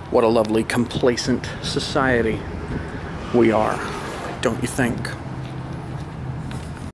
What a lovely complacent society we are, don't you think?